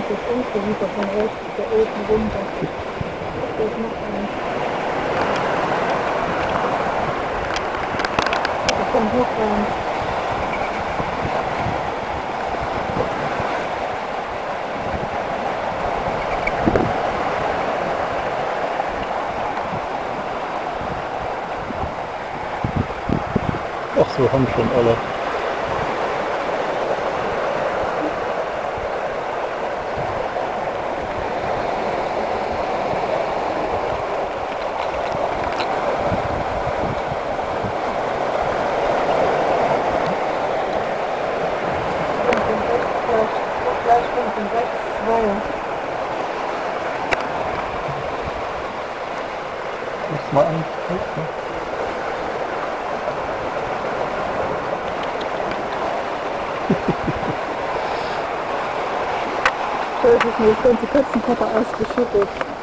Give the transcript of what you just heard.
das Ungewitter von rechts, der oben runter. Da ist noch eins. Da kommt noch eins. Ach so, haben schon alle. Gleich links und rechts zwei. Muss mal angucken. So ist es mir, das ganze Katzenkörper ausgeschüttet.